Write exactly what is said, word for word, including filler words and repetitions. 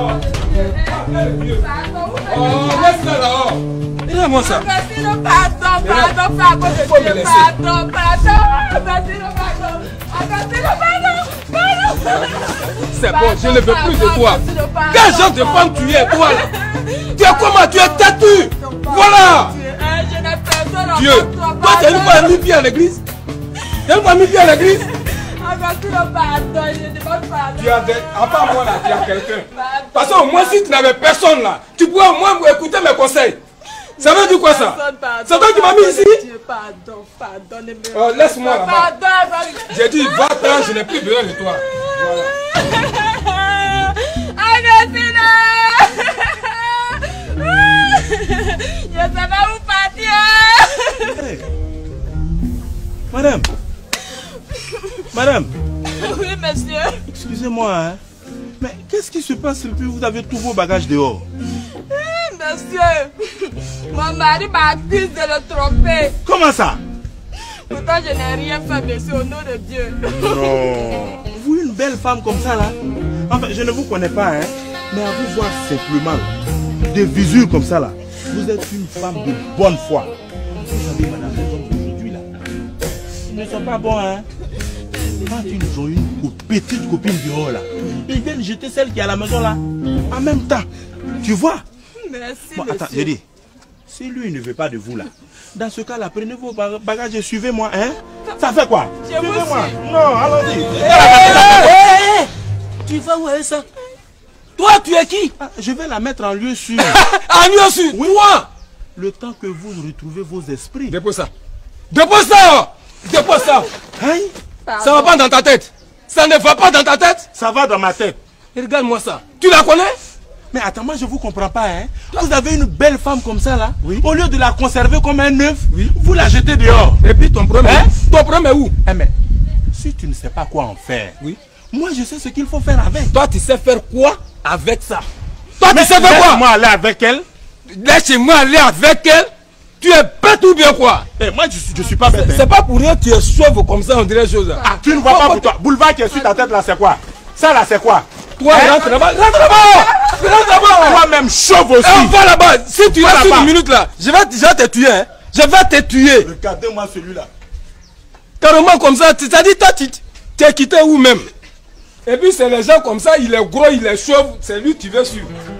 Oh, laisse-la là-haut. Regarde-moi ça. Pardon, pardon, pardon, pardon, pardon, pardon. C'est bon, je ne veux plus de toi. Quel genre de femme tu es, toi là? Tu es comment? Tu es têtu. Voilà. Je n'ai personne. Dieu, toi tu as une fois mis pied à l'église? Tu as une fois mis pied à l'église? Tu as des... À part moi là, tu as quelqu'un. Parce que moi si tu n'avais personne là, tu pourrais au moins écouter mes conseils. Ça veut dire quoi ça? C'est toi qui m'as mis ici? Pardon, pardon. Oh, laisse-moi là-bas. Pardon. J'ai dit, va-t'en, je n'ai plus besoin de toi. Voilà. Augustina! Je sais pas où partir. Hey. Madame. Madame. Oui, monsieur. Excusez-moi, hein. Mais qu'est-ce qui se passe depuis vous avez tous vos bagages dehors? Monsieur, mon mari m'accuse de le tromper. Comment ça? Pourtant, je n'ai rien fait, monsieur, au nom de Dieu. Non. Vous, une belle femme comme ça, là? Enfin, je ne vous connais pas, hein. Mais à vous voir simplement, des visuels comme ça, là, vous êtes une femme de bonne foi. Vous savez, madame, les hommes d'aujourd'hui, là, ils ne sont pas bons, hein. Quand ils ont une petite copine dehors, là, ils viennent jeter celle qui est à la maison, là, en même temps. Tu vois? Merci, bon, monsieur. attends, j'ai dit, si lui ne veut pas de vous là, dans ce cas là, prenez vos bagages et suivez-moi, hein? Ça fait quoi? Suivez-moi. Non, allons-y. Hey, hey, hey. Tu vas où est ça? Toi, tu es qui? Ah, je vais la mettre en lieu sûr. En lieu sûr? Oui. Toi? Le temps que vous retrouvez vos esprits. Dépose ça. Dépose ça. Dépose ça. Hein? Ça va pas dans ta tête. Ça ne va pas dans ta tête. Ça va dans ma tête. Regarde-moi ça. Tu la connais? Mais attends, moi je vous comprends pas, hein. Vous avez une belle femme comme ça là, oui. Au lieu de la conserver comme un œuf, oui. Vous la jetez dehors. Et puis ton problème, hein? Ton problème est où? Eh mais, si tu ne sais pas quoi en faire, oui. Moi je sais ce qu'il faut faire avec. Toi tu sais faire quoi avec ça? Toi mais tu sais faire quoi? Laisse-moi aller avec elle. Laisse-moi aller avec elle. Tu es bête ou bien quoi? Eh, moi je, je suis pas bête. C'est pas pour rien que tu es chauve comme ça, on dirait chose. Ah, tu ne vois pas pour toi. Boulevard qui est sur ta tête là, c'est quoi? Ça là, c'est quoi? Toi, hein? rentre là-bas, rentre là-bas! Rentre là-bas! Toi-même chauve aussi! Et on va là-bas! Si tu restes une minute là, je vais, je vais te tuer, hein! Je vais te tuer! Regardez-moi celui-là! Carrément comme ça, c'est-à-dire, toi, tu t'es quitté où même? Et puis, c'est les gens comme ça, il est gros, il est chauve, c'est lui que tu veux suivre.